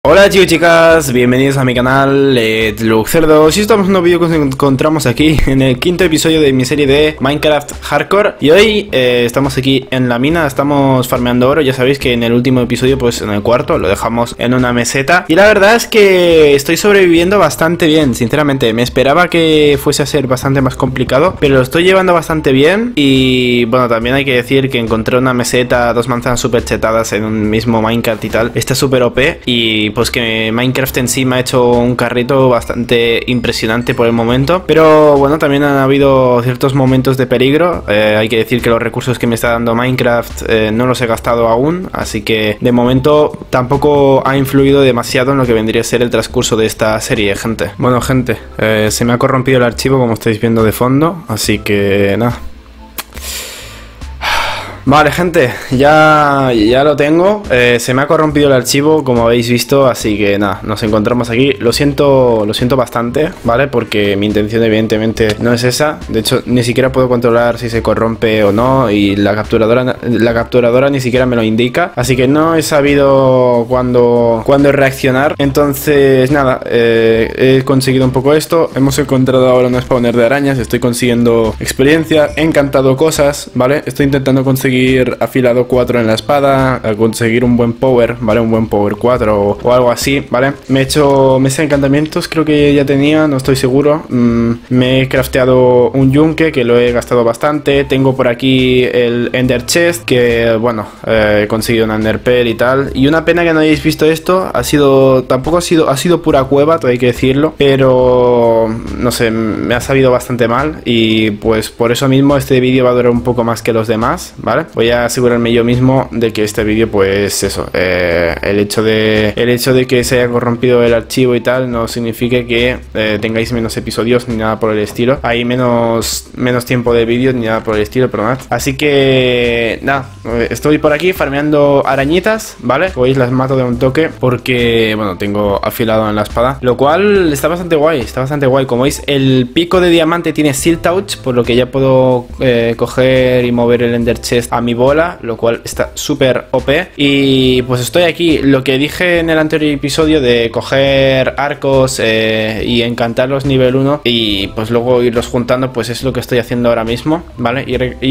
Hola chicos y chicas, bienvenidos a mi canal Luxerdos. Y estamos en un vídeo que nos encontramos aquí en el quinto episodio de mi serie de Minecraft Hardcore. Y hoy estamos aquí en la mina, estamos farmeando oro. Ya sabéis que en el último episodio, pues en el cuarto, lo dejamos en una meseta. Y la verdad es que estoy sobreviviendo bastante bien, sinceramente. Me esperaba que fuese a ser bastante más complicado, pero lo estoy llevando bastante bien. Y bueno, también hay que decir que encontré una meseta, dos manzanas super chetadas en un mismo Minecraft y tal. Está súper OP y pues que Minecraft en sí me ha hecho un carrito bastante impresionante por el momento, pero bueno, también han habido ciertos momentos de peligro. Hay que decir que los recursos que me está dando Minecraft no los he gastado aún, así que de momento tampoco ha influido demasiado en lo que vendría a ser el transcurso de esta serie, gente. Bueno, gente, se me ha corrompido el archivo, como estáis viendo de fondo, así que nada. Vale, gente, ya lo tengo. Se me ha corrompido el archivo, como habéis visto, así que nada, nos encontramos aquí. Lo siento bastante, ¿vale? Porque mi intención evidentemente no es esa. De hecho, ni siquiera puedo controlar si se corrompe o no, y la capturadora ni siquiera me lo indica. Así que no he sabido cuándo reaccionar. Entonces, nada, he conseguido un poco esto. Hemos encontrado ahora un spawner de arañas. Estoy consiguiendo experiencia, he encantado cosas, ¿vale? Estoy intentando conseguir afilado 4 en la espada, a conseguir un buen power, ¿vale? Un buen power 4 o algo así, ¿vale? Me he hecho mesa de encantamientos, creo que ya tenía, no estoy seguro. Me he crafteado un yunque, que lo he gastado bastante. Tengo por aquí el Ender Chest, que bueno, he conseguido una Ender Pearl y tal. Y una pena que no hayáis visto esto, ha sido pura cueva, todo hay que decirlo, pero no sé, me ha sabido bastante mal. Y pues por eso mismo este vídeo va a durar un poco más que los demás, ¿vale? Voy a asegurarme yo mismo de que este vídeo, pues eso, el hecho de que se haya corrompido el archivo y tal no significa que tengáis menos episodios ni nada por el estilo. Hay menos tiempo de vídeo ni nada por el estilo, perdón. Así que nada, estoy por aquí farmeando arañitas, ¿vale? Como veis, las mato de un toque porque, bueno, tengo afilado en la espada, lo cual está bastante guay, Como veis, el pico de diamante tiene Seal Touch, por lo que ya puedo coger y mover el Ender Chest a mi bola, lo cual está súper OP. Y pues estoy aquí, lo que dije en el anterior episodio de coger arcos y encantarlos nivel 1 y pues luego irlos juntando, pues es lo que estoy haciendo ahora mismo, ¿vale?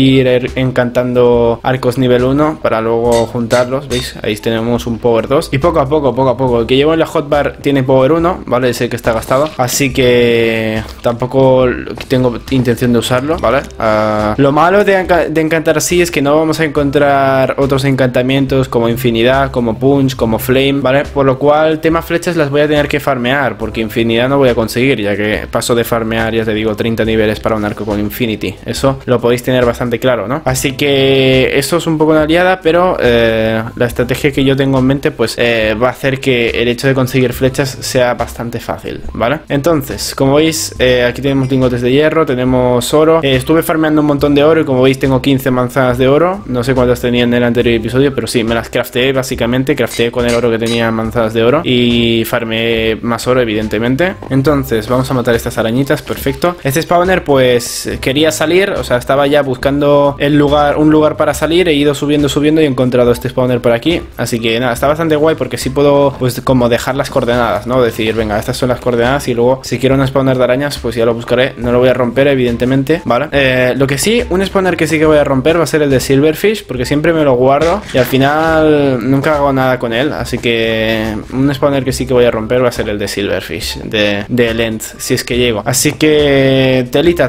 Ir encantando arcos nivel 1 para luego juntarlos, ¿veis? Ahí tenemos un power 2 y poco a poco, el que llevo en la hotbar tiene power 1, ¿vale? Es el que está gastado, así que tampoco tengo intención de usarlo, ¿vale? Lo malo de encantar así es que no vamos a encontrar otros encantamientos como infinidad, como punch, como flame, ¿vale? Por lo cual, tema flechas las voy a tener que farmear, porque infinidad no voy a conseguir, ya que paso de farmear, ya te digo, 30 niveles para un arco con infinity. Eso lo podéis tener bastante claro, ¿no? Así que eso es un poco una liada, pero la estrategia que yo tengo en mente, pues va a hacer que el hecho de conseguir flechas sea bastante fácil, ¿vale? Entonces, como veis, aquí tenemos lingotes de hierro, tenemos oro. Estuve farmeando un montón de oro y como veis tengo 15 manzanas de oro. No sé cuántas tenía en el anterior episodio, pero sí, me las crafteé básicamente. Crafteé con el oro que tenía manzanas de oro y farmeé más oro, evidentemente. Entonces, vamos a matar estas arañitas, perfecto. Este spawner, pues, quería salir, o sea, estaba ya buscando un lugar para salir. He ido subiendo y he encontrado este spawner por aquí. Así que nada, está bastante guay porque sí puedo, pues, como dejar las coordenadas, ¿no? Decir, venga, estas son las coordenadas y luego, si quiero un spawner de arañas, pues ya lo buscaré. No lo voy a romper, evidentemente, ¿vale? Lo que sí, un spawner que sí que voy a romper va a ser el de Silverfish, porque siempre me lo guardo y al final nunca hago nada con él. Así que un spawner que sí que voy a romper va a ser el de Silverfish, de Lent, si es que llego. Así que telita.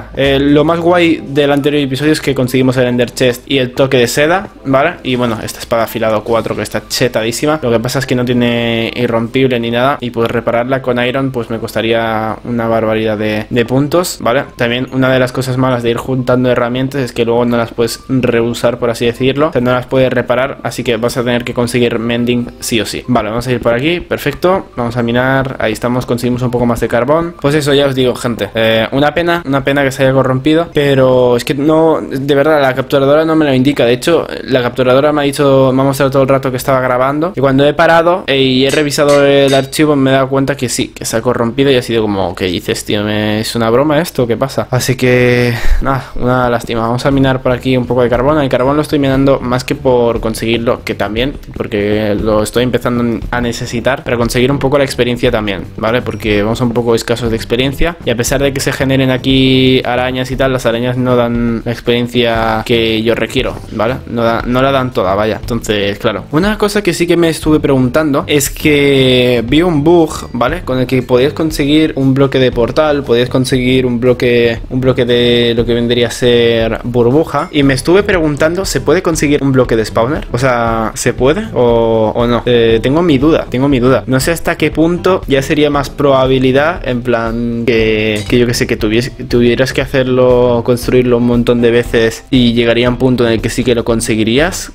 Lo más guay del anterior episodio es que conseguimos el Ender Chest y el toque de seda, ¿vale? Y bueno, esta espada afilado 4 que está chetadísima. Lo que pasa es que no tiene irrompible ni nada, y pues repararla con iron pues me costaría una barbaridad de puntos, ¿vale? También una de las cosas malas de ir juntando herramientas es que luego no las puedes reusar, por así decirlo, o sea, no las puedes reparar, así que vas a tener que conseguir mending sí o sí. Vale, vamos a ir por aquí, perfecto, vamos a minar, ahí estamos, conseguimos un poco más de carbón. Pues eso, ya os digo, gente, una pena que se haya corrompido, pero es que no, de verdad, la capturadora no me lo indica. De hecho, la capturadora me ha mostrado todo el rato que estaba grabando, y cuando he parado y he revisado el archivo me he dado cuenta que sí, que se ha corrompido, y ha sido como, ¿qué dices, tío? ¿Es una broma esto? ¿Qué pasa? Así que, nada, una lástima. Vamos a minar por aquí un poco de carbón. carbón. El carbón lo estoy minando más que por conseguirlo, que también, porque lo estoy empezando a necesitar, para conseguir un poco la experiencia también, ¿vale? Porque vamos un poco escasos de experiencia y a pesar de que se generen aquí arañas y tal, las arañas no dan la experiencia que yo requiero, ¿vale? No la dan toda, vaya. Entonces, claro. Una cosa que sí que me estuve preguntando es que vi un bug, ¿vale? Con el que podías conseguir un bloque de portal, podías conseguir un bloque de lo que vendría a ser burbuja. Y me estuve preguntando, ¿se puede conseguir un bloque de spawner? O sea, ¿se puede o no? Tengo mi duda. No sé hasta qué punto ya sería más probabilidad, en plan que yo que sé, que tuvieras que hacerlo, construirlo un montón de veces y llegaría a un punto en el que sí que lo conseguirías,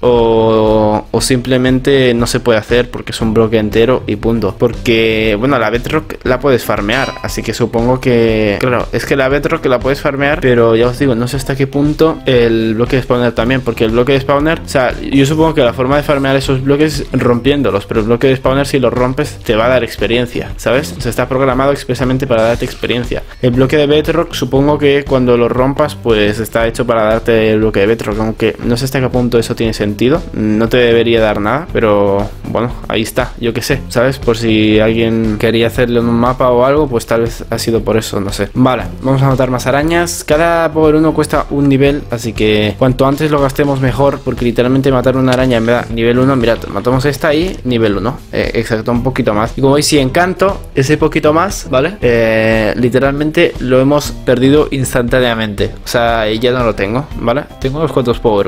o simplemente no se puede hacer porque es un bloque entero y punto. Porque, bueno, la bedrock la puedes farmear, así que supongo que, claro, es que la bedrock la puedes farmear, pero ya os digo, no sé hasta qué punto el bloque de spawner también, porque el bloque de spawner, o sea, yo supongo que la forma de farmear esos bloques es rompiéndolos, pero el bloque de spawner, si lo rompes, te va a dar experiencia, ¿sabes? O sea, está programado expresamente para darte experiencia. El bloque de bedrock, supongo que cuando lo rompas, pues está hecho para darte el bloque de bedrock, aunque no sé hasta qué punto eso tiene sentido. No te debería dar nada, pero bueno, ahí está, yo qué sé, ¿sabes? Por si alguien quería hacerlo en un mapa o algo, pues tal vez ha sido por eso, no sé. Vale, vamos a matar más arañas. Cada power 1 cuesta un nivel, así que cuanto antes lo gastemos mejor, porque literalmente matar una araña me da nivel 1. Mirad, matamos esta ahí, nivel 1. Exacto, un poquito más. Y como veis, si encanto ese poquito más, ¿vale? Literalmente lo hemos perdido instantáneamente. O sea, ya no lo tengo, ¿vale? Tengo unos cuantos power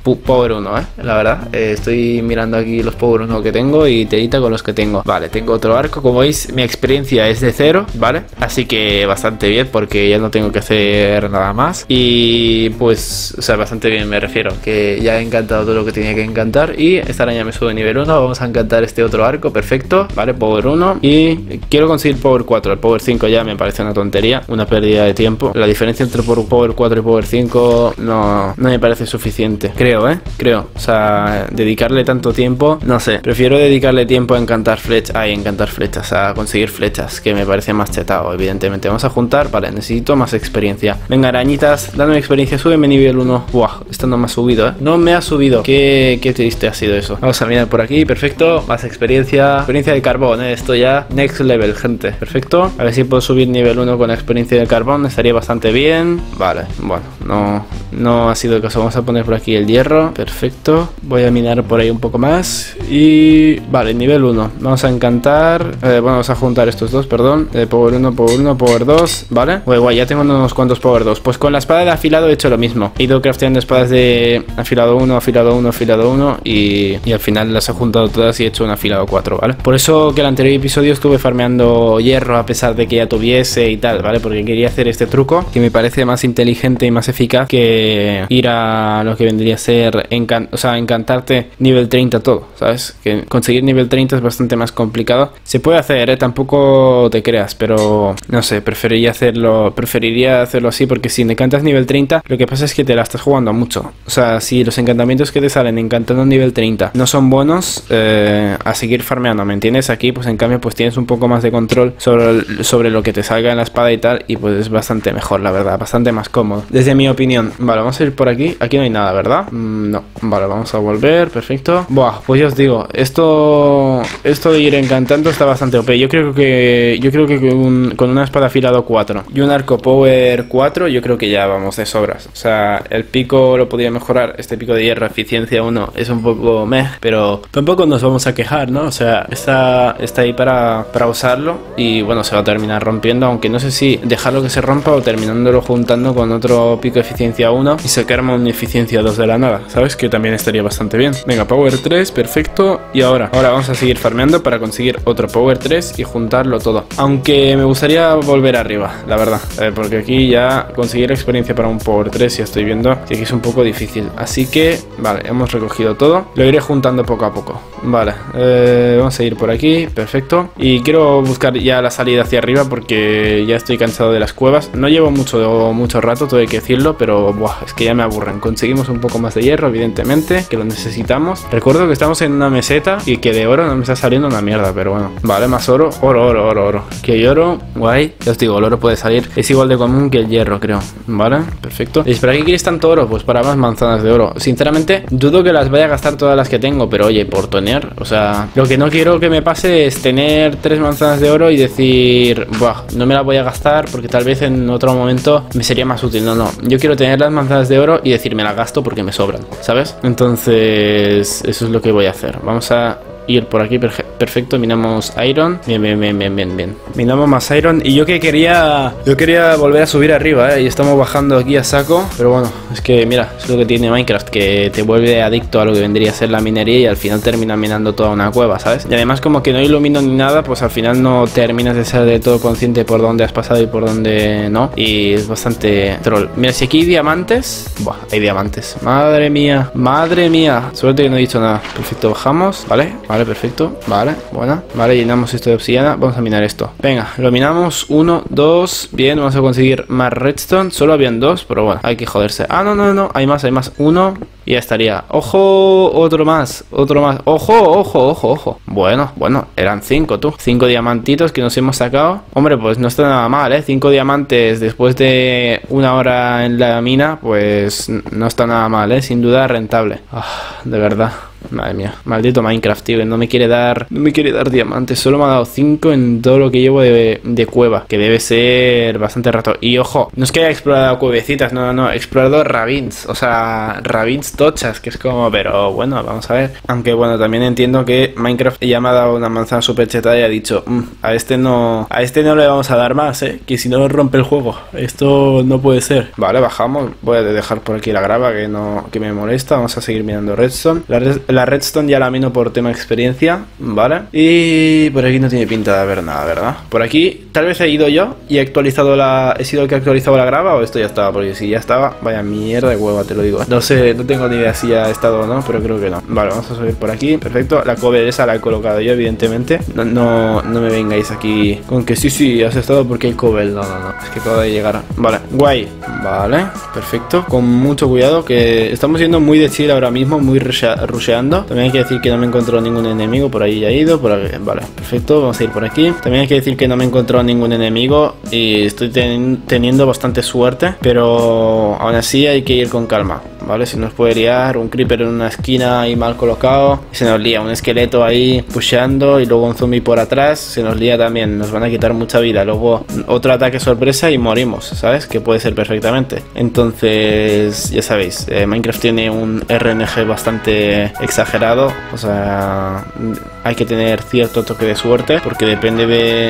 1, la verdad. Estoy mirando aquí los power 1 que tengo y telita con los que tengo. Vale, tengo otro arco. Como veis, mi experiencia es de 0, ¿vale? Así que bastante bien, porque ya no tengo que hacer nada más. Y pues, o sea, bastante bien me refiero, que ya he encantado todo lo que tenía que encantar. Y esta araña me sube nivel 1. Vamos a encantar este otro arco, perfecto, ¿vale? Power 1. Y quiero conseguir power 4. El power 5 ya me parece una tontería, una pérdida de tiempo. La diferencia entre power 4 y power 5 no me parece suficiente. Creo, o sea, dedicarle tanto tiempo, no sé. Prefiero dedicarle tiempo a encantar flechas, a conseguir flechas, que me parece más chetado, evidentemente. Vamos a juntar, vale, necesito más experiencia. Venga, arañitas, dame experiencia, súbeme nivel 1. Buah, esto no me ha subido, no me ha subido. Qué triste ha sido eso. Vamos a mirar por aquí, perfecto. Más experiencia de carbón, esto ya next level, gente. Perfecto, a ver si puedo subir nivel 1 con la experiencia de carbón, estaría bastante bien. Vale, bueno, no ha sido el caso. Vamos a poner por aquí el hierro, perfecto. Voy a minar por ahí un poco más. Y vale, nivel 1. Vamos a encantar, vamos a juntar estos dos, perdón. Power 1, power 2, vale. Guay, ya tengo unos cuantos power 2. Pues con la espada de afilado he hecho lo mismo. He ido crafteando espadas de afilado 1, afilado 1, afilado 1 y al final las he juntado todas y he hecho un afilado 4, ¿vale? Por eso que el anterior episodio estuve farmeando hierro a pesar de que ya tuviese y tal, ¿vale? Porque quería hacer este truco que me parece más inteligente y más eficaz que ir a lo que vendría a ser encantarte nivel 30 todo, ¿sabes? Que conseguir nivel 30 es bastante más complicado. Se puede hacer, tampoco te creas, pero no sé, preferiría hacerlo así, porque si encantas nivel 30, lo que pasa es que te la estás jugando mucho. O sea, si los encantamientos que te salen encantando nivel 30 no son buenos, a seguir farmeando, ¿me entiendes? Aquí, pues en cambio, pues tienes un poco más de control sobre lo que te salga en la espada y tal, y pues es bastante mejor, la verdad, bastante más cómodo, desde mi opinión. Vale, vamos a ir por aquí. Aquí no hay nada, ¿verdad? No. Vale, vamos a volver, perfecto. Buah, pues ya os digo, esto de ir encantando está bastante OP. Yo creo que con una espada afilado 4 y un arco power 4, yo creo que ya vamos de sobras. O sea, el pico lo podría mejorar. Este pico de hierro, eficiencia 1, es un poco meh, pero tampoco nos vamos a quejar, ¿no? O sea, está ahí para usarlo y bueno, se va a terminar rompiendo, aunque no sé si dejarlo que se rompa o terminándolo juntando con otro pico de eficiencia 1 y sacarme una eficiencia 2 de la nada, ¿sabes? Que también estaría bastante bien. Venga, power 3, perfecto. Y ahora vamos a seguir farmeando para conseguir otro power 3 y juntarlo todo. Aunque me gustaría volver arriba, la verdad, porque aquí ya conseguir experiencia para un power 3, ya estoy viendo que aquí es un poco difícil. Así que, vale, hemos recogido todo. Lo iré juntando poco a poco. Vale, vamos a ir por aquí, perfecto. Y quiero buscar ya la salida hacia arriba porque ya estoy cansado de las cuevas. No llevo mucho rato, todo hay que decirlo, pero buah, Buah, es que ya me aburren. Conseguimos un poco más de hierro, evidentemente, que lo necesitamos. Recuerdo que estamos en una meseta y que de oro no me está saliendo una mierda, pero bueno. Vale, más oro. Oro. Que hay oro, guay. Ya os digo, el oro puede salir. Es igual de común que el hierro, creo. Vale, perfecto. ¿Y para qué quieres tanto oro? Pues para más manzanas de oro. Sinceramente, dudo que las vaya a gastar todas las que tengo, pero oye, por tener, o sea, lo que no quiero que me pase es tener 3 manzanas de oro y decir, buah, no me las voy a gastar porque tal vez en otro momento me sería más útil. No, yo quiero tener las manzanas de oro y decir, me las gasto porque me sobran, ¿sabes? Entonces, eso es lo que voy a hacer. Vamos a ir por aquí, perfecto, minamos iron. Bien. Minamos más iron. Y yo quería volver a subir arriba, y estamos bajando aquí a saco. Pero bueno, es que mira, es lo que tiene Minecraft, que te vuelve adicto a lo que vendría a ser la minería y al final terminas minando toda una cueva, ¿sabes? Y además como que no ilumino ni nada, pues al final no terminas de ser de todo consciente por dónde has pasado y por dónde no. Y es bastante troll. Mira, si aquí hay diamantes. Buah, hay diamantes. Madre mía. Suerte que no he dicho nada. Perfecto, bajamos. Vale, perfecto. Vale, buena. Vale, llenamos esto de obsidiana. Vamos a minar esto. Venga, lo minamos. 1, 2. Bien, vamos a conseguir más redstone. Solo habían 2, pero bueno, hay que joderse. Ah, no. Hay más. 1. Y ya estaría. ¡Ojo! Otro más. ¡Ojo! Bueno, eran 5, tú. 5 diamantitos que nos hemos sacado. Hombre, pues no está nada mal, ¿eh? 5 diamantes después de 1 hora en la mina, pues no está nada mal, ¿eh? Sin duda rentable. De verdad. Madre mía, maldito Minecraft, tío, que no me quiere dar diamantes. Solo me ha dado 5 en todo lo que llevo de cueva, que debe ser bastante rato. Y ojo, no es que haya explorado cuevecitas, no, he explorado ravines, o sea, ravines tochas, que es como, pero bueno, vamos a ver. Aunque bueno, también entiendo que Minecraft ya me ha dado una manzana super chetada y ha dicho, a este no le vamos a dar más, que si no rompe el juego, esto no puede ser. Vale, bajamos, voy a dejar por aquí la grava que me molesta, vamos a seguir mirando redstone. La redstone ya la mino por tema experiencia, ¿vale? Y por aquí no tiene pinta de haber nada, ¿verdad? Por aquí tal vez he ido yo y he sido el que ha actualizado la grava o esto ya estaba, porque si ya estaba, vaya mierda de hueva, te lo digo. No sé, no tengo ni idea si ya ha estado o no, pero creo que no. Vale, vamos a subir por aquí, perfecto. La cover esa la he colocado yo, evidentemente. No me vengáis aquí con que sí, has estado porque hay cover. No, es que acabo de llegar. Vale, guay. Vale, perfecto. Con mucho cuidado, que estamos yendo muy de chill ahora mismo, muy rusheando. También hay que decir que no me he encontrado ningún enemigo. Por ahí ya he ido, por aquí. Vale, perfecto, vamos a ir por aquí. También hay que decir que no me he encontrado ningún enemigo y estoy teniendo bastante suerte, pero aún así hay que ir con calma, ¿vale? Si nos puede liar un creeper en una esquina ahí mal colocado, se nos lía un esqueleto ahí pusheando y luego un zombie por atrás, se nos lía también, nos van a quitar mucha vida, luego otro ataque sorpresa y morimos, ¿sabes? Que puede ser perfectamente. Entonces, ya sabéis, Minecraft tiene un RNG bastante exagerado, o sea, hay que tener cierto toque de suerte, porque depende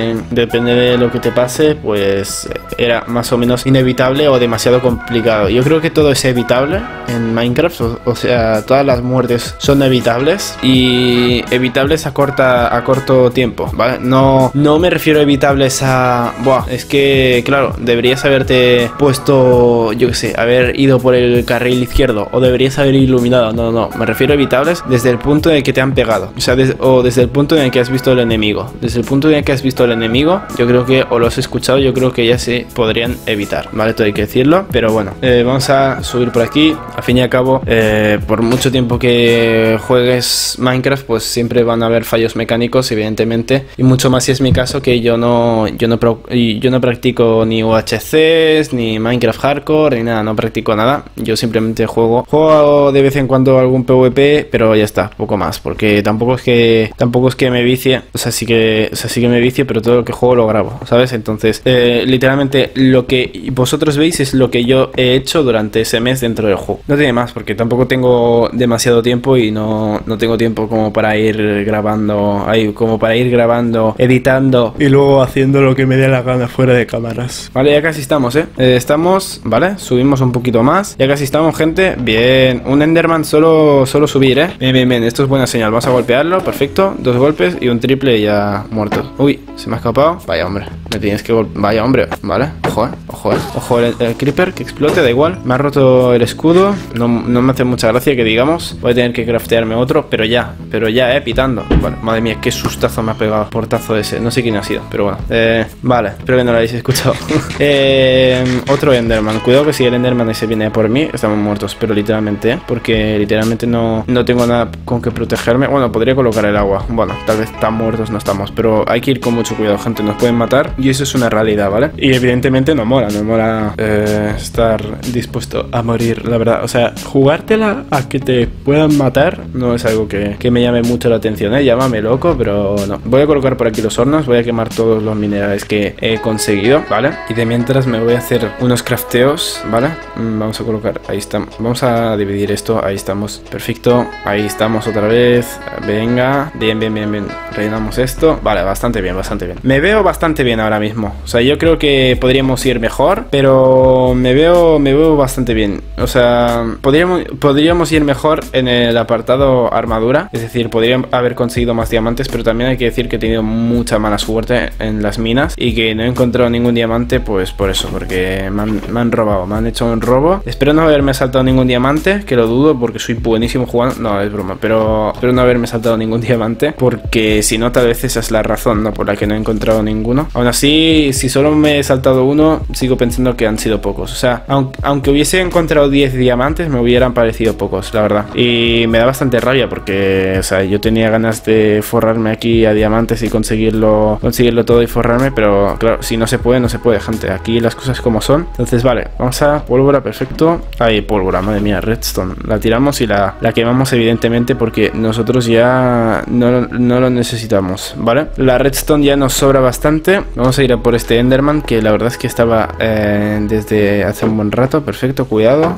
de lo que te pase, pues era más o menos inevitable o demasiado complicado. Yo creo que todo es evitable en Minecraft, o sea, todas las muertes son evitables y evitables a corto tiempo, ¿vale? No me refiero a evitables a, buah, es que, claro, deberías haberte puesto, yo qué sé, haber ido por el carril izquierdo o deberías haber iluminado, no, me refiero a evitables desde el punto en el que te han pegado, o sea, desde el punto en el que has visto el enemigo. Desde el punto en el que has visto el enemigo, yo creo que, o lo has escuchado, yo creo que ya se podrían evitar, ¿vale? Todo hay que decirlo, pero bueno, vamos a subir por aquí. Al fin y al cabo, por mucho tiempo que juegues Minecraft, pues siempre van a haber fallos mecánicos, evidentemente, y mucho más si es mi caso, que yo no practico ni UHCs, ni Minecraft Hardcore, ni nada, no practico nada. Yo simplemente juego de vez en cuando algún PvP, pero ya está, poco más, porque tampoco es que me vicie, o sea, sí que me vicie, pero todo lo que juego lo grabo, ¿sabes? Entonces, literalmente lo que vosotros veis es lo que yo he hecho durante ese mes dentro del juego. No tiene más, porque tampoco tengo demasiado tiempo y no tengo tiempo como para ir grabando, editando y luego haciendo lo que me dé la gana fuera de cámaras. Vale, ya casi estamos, estamos, vale, subimos un poquito más, ya casi estamos, gente. Bien, un Enderman solo subir, ¿vale? Bien, bien, bien, esto es buena señal. Vamos a golpearlo, perfecto. 2 golpes y un triple y ya muerto. Uy, se me ha escapado. Vaya, hombre, me tienes que golpear. Vaya, hombre, vale. Ojo, ojo, ojo el creeper, que explote, da igual. Me ha roto el escudo. No me hace mucha gracia que digamos. Voy a tener que craftearme otro, pero ya, pitando. Vale, madre mía, qué sustazo me ha pegado. Portazo ese, no sé quién ha sido, pero bueno. Vale, espero que no lo hayáis escuchado. Otro Enderman. Cuidado que si el Enderman ese viene por mí, estamos muertos, pero literalmente, porque literalmente no tengo nada con que protegerme. Bueno, podría colocar el agua. Bueno, tal vez tan muertos no estamos, pero hay que ir con mucho cuidado, gente. Nos pueden matar y eso es una realidad, ¿vale? Y evidentemente no mola estar dispuesto a morir, la verdad. O sea, jugártela a que te puedan matar no es algo que me llame mucho la atención, ¿eh? Llámame loco, pero no. Voy a colocar por aquí los hornos, voy a quemar todos los minerales que he conseguido, ¿vale? Y de mientras me voy a hacer unos crafteos, ¿vale? Vamos a colocar, ahí está. Vamos a dividir esto, ahí estamos. Perfecto, ahí estamos otra vez. Venga, bien, bien, bien, bien. Rellenamos esto. Vale, bastante bien, bastante bien. Me veo bastante bien ahora mismo. O sea, yo creo que podríamos ir mejor, pero me veo bastante bien. O sea, podríamos ir mejor en el apartado armadura. Es decir, podría haber conseguido más diamantes, pero también hay que decir que he tenido mucha mala suerte en las minas y que no he encontrado ningún diamante, pues por eso, porque me han robado, me han hecho un robo. Espero no haberme saltado ningún diamante, que lo dudo porque soy buenísimo jugando. No, es broma, pero espero no haberme saltado ningún diamante, porque si no, tal vez esa es la razón, ¿no?, por la que no he encontrado ninguno. Aún así, si solo me he saltado uno, sigo pensando que han sido pocos. O sea, aunque hubiese encontrado 10 diamantes, me hubieran parecido pocos, la verdad. Y me da bastante rabia porque, o sea, yo tenía ganas de forrarme aquí a diamantes y conseguirlo todo y forrarme, pero claro, si no se puede, no se puede, gente. Aquí las cosas como son. Entonces, vale, vamos a pólvora, perfecto. Ahí, pólvora, madre mía, redstone. La tiramos y la quemamos, evidentemente, porque nosotros ya no lo necesitamos, ¿vale? La redstone ya nos sobra bastante. Vamos a ir a por este Enderman, que la verdad es que estaba desde hace un buen rato. Perfecto, cuidado.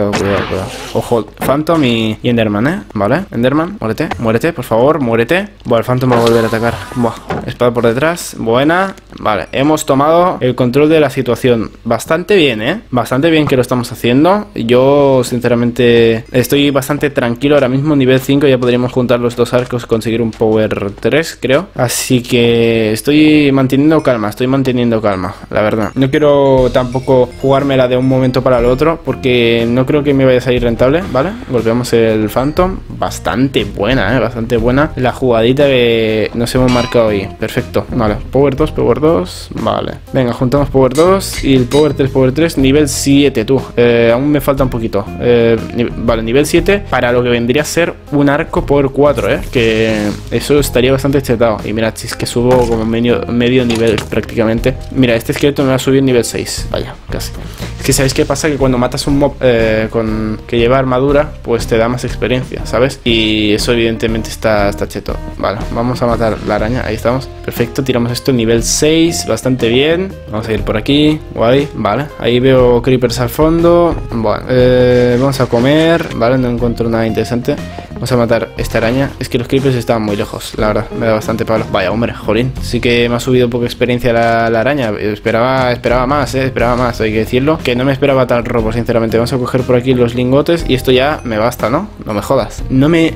Ojo, Phantom y Enderman, ¿eh? Vale, Enderman, muérete, por favor, muérete. Bueno, el Phantom va a volver a atacar. Buah, espada por detrás, buena. Vale, hemos tomado el control de la situación. Bastante bien, ¿eh? Bastante bien que lo estamos haciendo. Yo, sinceramente, estoy bastante tranquilo ahora mismo. Nivel 5, ya podríamos juntar los dos arcos, conseguir un power 3, creo. Así que estoy manteniendo calma, la verdad. No quiero tampoco jugármela de un momento para el otro, porque no creo que me vaya a salir rentable, ¿vale? Golpeamos el Phantom. Bastante buena, ¿eh? Bastante buena la jugadita que nos hemos marcado ahí. Perfecto, vale. Power 2, vale. Venga, juntamos Power 2 y el Power 3, nivel 7, tú. Aún me falta un poquito. Vale, nivel 7 para lo que vendría a ser un arco Power 4, ¿eh? Que eso estaría bastante chetado. Y mira, si es que subo como medio nivel prácticamente. Mira, este esqueleto me va a subir nivel 6. Vaya, casi. Es que ¿sabéis qué pasa? Que cuando matas un mob que lleva armadura, pues te da más experiencia, ¿sabes? Y eso evidentemente está cheto. Vale, vamos a matar la araña. Ahí estamos. Perfecto, tiramos esto nivel 6. Bastante bien. Vamos a ir por aquí. Guay, vale. Ahí veo creepers al fondo. Bueno, vamos a comer. Vale, no encuentro nada interesante. Vamos a matar esta araña. Es que los creepers estaban muy lejos, la verdad. Me da bastante palo. Vaya, hombre, jolín. Sí que me ha subido poca experiencia la araña. Esperaba más, hay que decirlo. Que no me esperaba tal robo, sinceramente. Vamos a coger por aquí los lingotes. Y esto ya me basta, ¿no? No me jodas. No me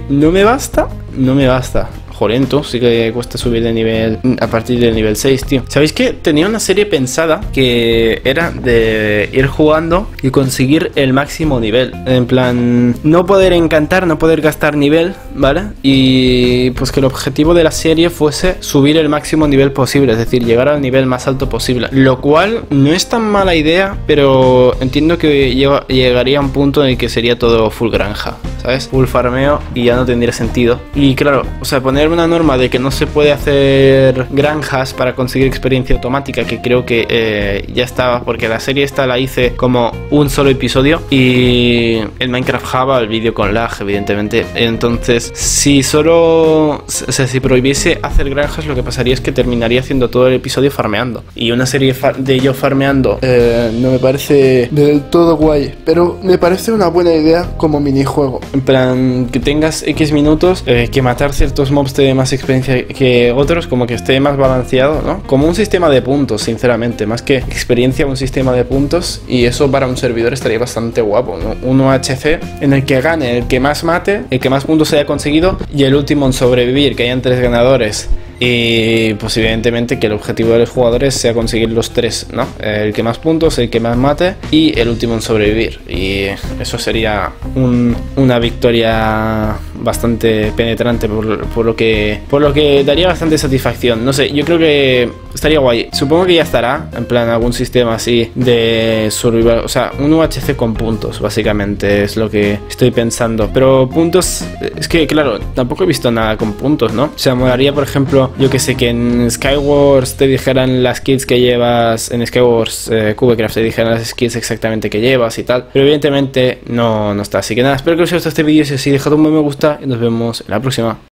basta. Jolento, sí que cuesta subir de nivel a partir del nivel 6, tío. ¿Sabéis qué? Tenía una serie pensada que era de ir jugando y conseguir el máximo nivel. En plan, no poder encantar, no poder gastar nivel, ¿vale? Y pues que el objetivo de la serie fuese subir el máximo nivel posible, es decir, llegar al nivel más alto posible. Lo cual no es tan mala idea, pero entiendo que llegaría a un punto en el que sería todo full granja, ¿sabes? Full farmeo y ya no tendría sentido. Y claro, o sea, poner una norma de que no se puede hacer granjas para conseguir experiencia automática, que creo que ya estaba, porque la serie esta la hice como un solo episodio y el Minecraft Java, el vídeo con lag, evidentemente. Entonces, si si prohibiese hacer granjas, lo que pasaría es que terminaría haciendo todo el episodio farmeando. Y una serie de yo farmeando no me parece del todo guay, pero me parece una buena idea como minijuego. en plan, que tengas X minutos, que matar ciertos mobs te dé más experiencia que otros, como que esté más balanceado, ¿no? Como un sistema de puntos, sinceramente, más que experiencia, un sistema de puntos, y eso para un servidor estaría bastante guapo, ¿no? Un UHC en el que gane el que más mate, el que más puntos haya conseguido, y el último en sobrevivir, que hayan 3 ganadores. Y pues evidentemente que el objetivo de los jugadores sea conseguir los 3, ¿no? El que más puntos, el que más mate y el último en sobrevivir. Y eso sería una victoria bastante penetrante por lo que daría bastante satisfacción. No sé, yo creo que estaría guay. Supongo que ya estará, en plan algún sistema así de survival, o sea, un UHC con puntos, básicamente es lo que estoy pensando. Pero puntos, es que claro, tampoco he visto nada con puntos, ¿no? O sea, molaría, por ejemplo, yo que sé, que en Skywars te dijeran las kills que llevas, en Skywars Cubecraft te dijeran las skills exactamente que llevas y tal, pero evidentemente no está. Así que nada, espero que os haya gustado este vídeo. Si así, dejad un buen me gusta y nos vemos en la próxima.